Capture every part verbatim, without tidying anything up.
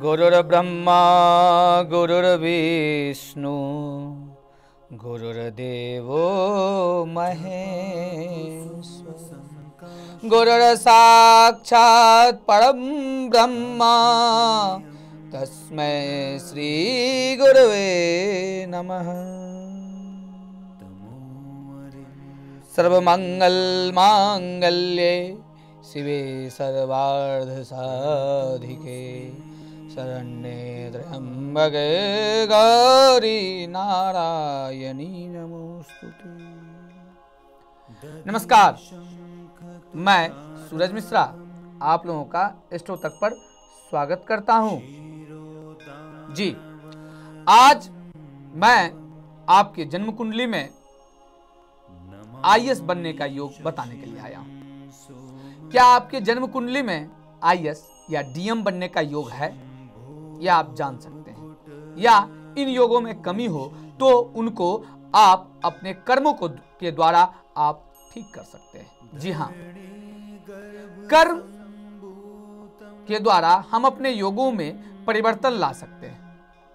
गुरुर्ब्रह्मा गुरुर्विष्णु गुरुर्देवो महेश्वर गुरुर्साक्षात् परं ब्रह्मा तस्मै श्री गुरुवे नमः। सर्वमंगल मांगल्ये शिवे सर्वार्थ साधिके शरण्ये त्र्यंबके गौरी नारायणी नमोस्तुते। नमस्कार, मैं सूरज मिश्रा आप लोगों का एस्ट्रो तक पर स्वागत करता हूं। जी, आज मैं आपके जन्म कुंडली में आई ए एस बनने का योग बताने के लिए आया हूं। क्या आपके जन्म कुंडली में आई ए एस या डी एम बनने का योग है, या आप जान सकते हैं, या इन योगों में कमी हो तो उनको आप अपने कर्मों को के द्वारा आप ठीक कर सकते हैं। जी हाँ, कर्म के द्वारा हम अपने योगों में परिवर्तन ला सकते हैं।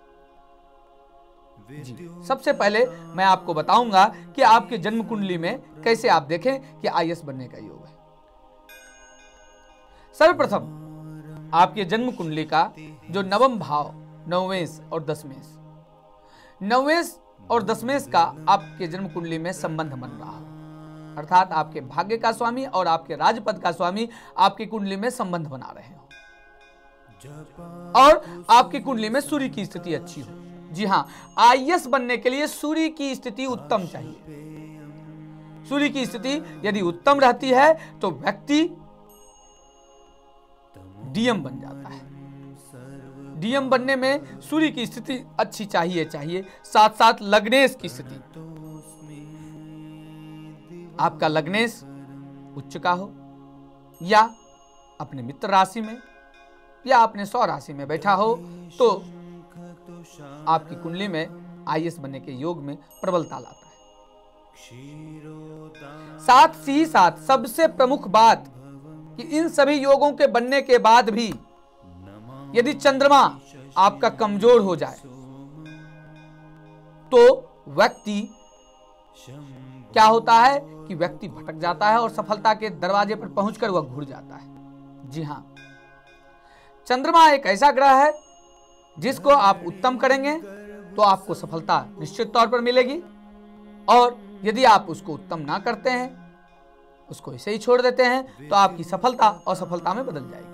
जी, सबसे पहले मैं आपको बताऊंगा कि आपके जन्म कुंडली में कैसे आप देखें कि आई ए एस बनने का योग है। सर्वप्रथम आपके जन्म कुंडली का जो नवम भाव नवमेश और दशमेश नवमेश और दशमेश का आपके जन्म कुंडली में संबंध बन रहा हो, अर्थात आपके भाग्य का स्वामी और आपके राजपद का स्वामी आपकी कुंडली में संबंध बना रहे हो और आपकी कुंडली में सूर्य की स्थिति अच्छी हो। जी हाँ, आई ए एस बनने के लिए सूर्य की स्थिति उत्तम चाहिए। सूर्य की स्थिति यदि उत्तम रहती है तो व्यक्ति डी एम बन जाता है। डी एम बनने में सूर्य की स्थिति अच्छी चाहिए चाहिए साथ साथ लग्नेश की स्थिति। आपका लग्नेश उच्च का हो, या अपने मित्र राशि में या अपने सौ राशि में बैठा हो तो आपकी कुंडली में आई ए एस बनने के योग में प्रबलता लाता है। साथ ही साथ सबसे प्रमुख बात कि इन सभी योगों के बनने के बाद भी यदि चंद्रमा आपका कमजोर हो जाए तो व्यक्ति क्या होता है कि व्यक्ति भटक जाता है और सफलता के दरवाजे पर पहुंचकर वह घुर जाता है। जी हां, चंद्रमा एक ऐसा ग्रह है जिसको आप उत्तम करेंगे तो आपको सफलता निश्चित तौर पर मिलेगी, और यदि आप उसको उत्तम ना करते हैं, उसको ऐसे ही छोड़ देते हैं, तो आपकी सफलता असफलता में बदल जाएगी।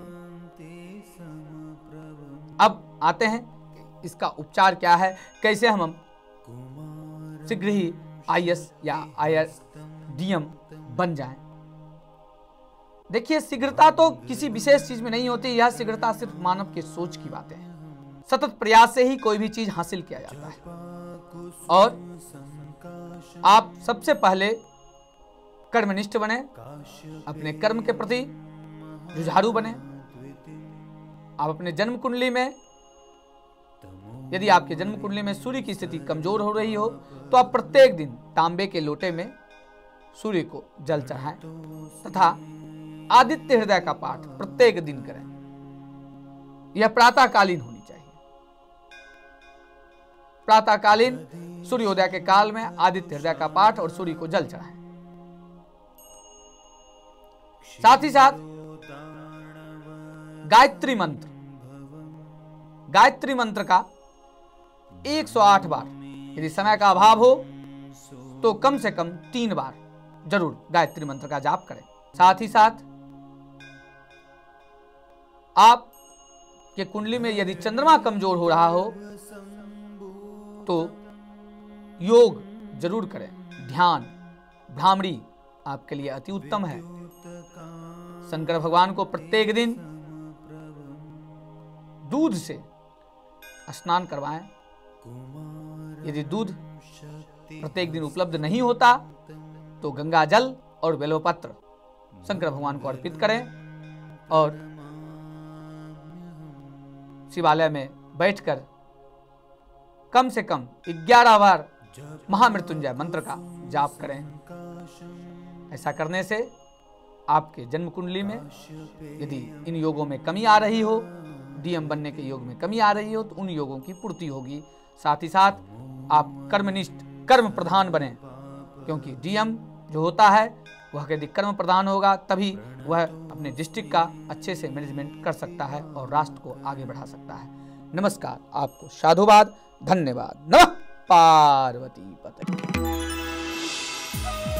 अब आते हैं इसका उपचार क्या है, कैसे हम शीघ्र ही आई ए एस या I A S D M बन जाएं। देखिए, शीघ्रता तो किसी विशेष चीज में नहीं होती, यह शीघ्रता सिर्फ मानव के सोच की बातें हैं। सतत प्रयास से ही कोई भी चीज हासिल किया जाता है, और आप सबसे पहले कर्मनिष्ठ बने, अपने कर्म के प्रति जुझारू बने। आप अपने जन्म कुंडली में यदि आपके जन्म कुंडली में सूर्य की स्थिति कमजोर हो रही हो तो आप प्रत्येक दिन तांबे के लोटे में सूर्य को जल चढ़ाएं तथा आदित्य हृदय का पाठ प्रत्येक दिन करें। यह प्रातःकालीन होनी चाहिए। प्रातःकालीन सूर्योदय के काल में आदित्य हृदय का पाठ और सूर्य को जल चढ़ाएं। साथ ही साथ गायत्री मंत्र गायत्री मंत्र का एक सौ आठ बार, यदि समय का अभाव हो तो कम से कम तीन बार जरूर गायत्री मंत्र का जाप करें। साथ ही साथ आप के कुंडली में यदि चंद्रमा कमजोर हो रहा हो तो योग जरूर करें। ध्यान, भ्रामरी आपके लिए अति उत्तम है। शंकर भगवान को प्रत्येक दिन दूध से स्नान करवाएं। यदि दूध प्रत्येक दिन उपलब्ध नहीं होता तो गंगा जल और बेलपत्र शंकर भगवान को अर्पित करें, और शिवालय में बैठकर कम से कम ग्यारह बार महामृत्युंजय मंत्र का जाप करें। ऐसा करने से आपके जन्म कुंडली में यदि इन योगों में कमी आ रही हो डीएम बनने के योग में कमी आ रही हो तो उन योगों की पूर्ति होगी। साथ ही साथ आप कर्मनिष्ठ कर्म प्रधान बने, क्योंकि डीएम जो होता है वह यदि कर्म प्रधान होगा तभी वह अपने डिस्ट्रिक्ट का अच्छे से मैनेजमेंट कर सकता है और राष्ट्र को आगे बढ़ा सकता है। नमस्कार, आपको साधुवाद, धन्यवाद। नमः पार्वती पते।